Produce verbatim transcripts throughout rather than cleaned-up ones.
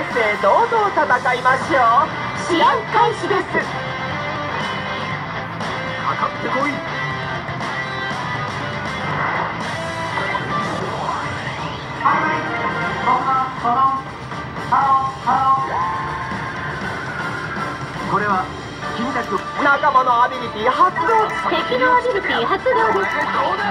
正堂々戦いましょう。試合開始です。かかってこい。これは君たちの仲間のアビリティ発動。 敵のアビリティ発動です。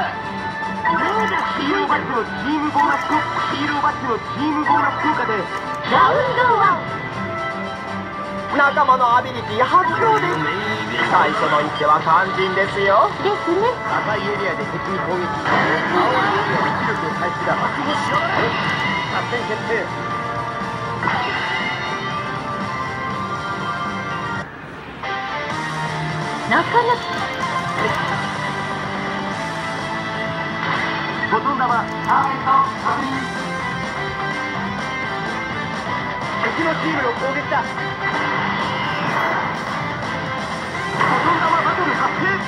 ヒーローバッジのチームボーナス効果ヒーローバッジのチームボーナス効果でラウンドワン。 仲間のアビリティ発動です。最初の一手は肝心ですよ。 ですね。 赤いエリアで敵に攻撃、青いエリアで気力を回復だ。覚悟しろ。作戦決定。 なかなかボトン玉ターゲット確認。敵のチームの攻撃だ。ボトン玉バトル発生。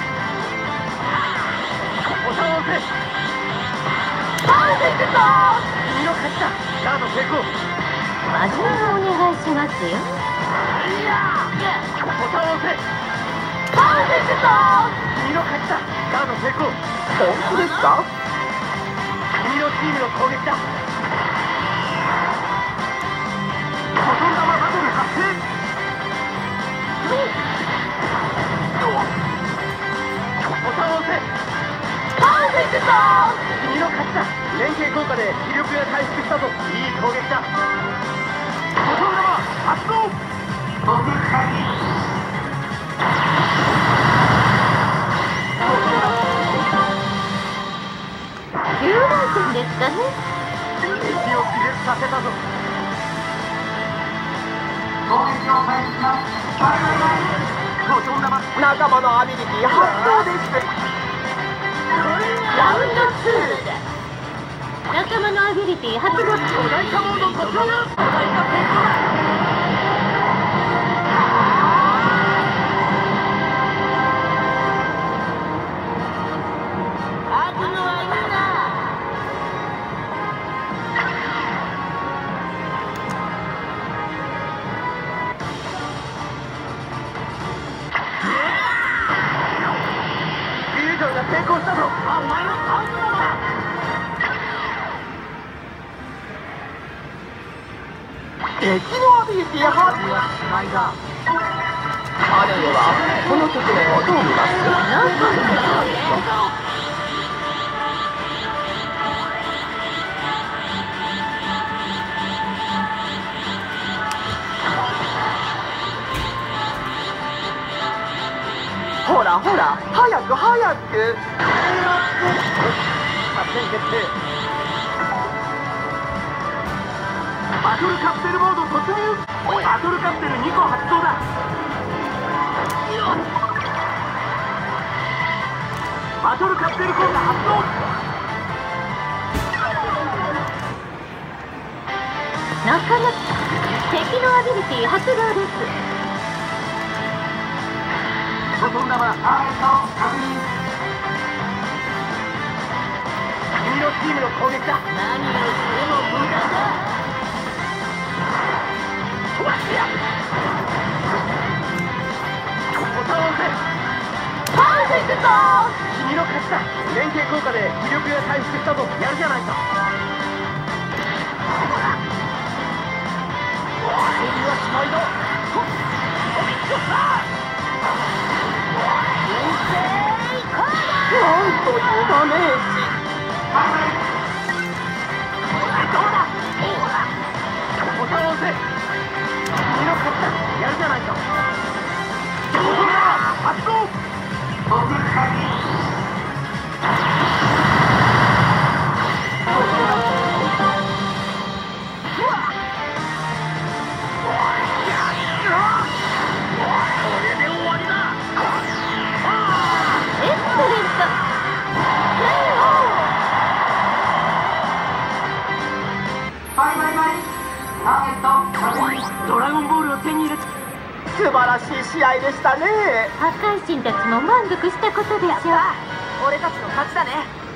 ボタンを押せ。 パーフェクト。 君の勝ちだ。ガード成功。 真面目にお願いしますよ。 いやボタンを押せ。 パーフェクト。 君の勝ちだ。ガード成功。本当ですか。君のチームの攻撃だ。ボトン玉バトル発生。ボタンを押せ。 パーフェクト。 君の勝ちだ。連携効果で気力が回復したぞ。いい攻撃だ。ボトン玉発動。 きゅうばんてんですかね。 敵を気絶させたぞ。 攻撃を開始します。 ボトン玉仲間のアビリティ発動です。 ラウンドツー。仲間のアビリティ発動。 巨大化モード突入。巨大化成功だ。成功したぞ。あ、お前のアウトだな。敵のアビリティ発動はしないだ。姉上はこの局面をどう見ます？ほらほら、早く早く。作戦決定。バトルカプセルモード突入。バトルカプセルにこ発動だ。バトルカプセル効果発動。 なかなか敵のアビリティ発動です。 ボトン玉ターゲット確認。君のチームの攻撃だ。 何をしても無駄だ。 飛ばしてや。ボタンを押せ。 パーフェクト。 君の勝ちだ。連携効果で気力が回復したぞ。やるじゃないか。敵はしまいだ。飛びつかった。なんというダメージ。どうだ。ボタンを押せ。君の勝ちだ。やるじゃないか。ボタンが発動。ドラゴンボールを手に入れた。素晴らしい試合でしたね。 破壊神たちも満足したことでしょう。 俺たちの勝ちだね。